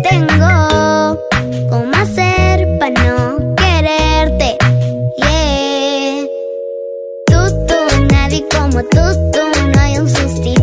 tengo. ¿Cómo hacer para no quererte? Yeah. Tú, nadie como tú, no hay un sustituto.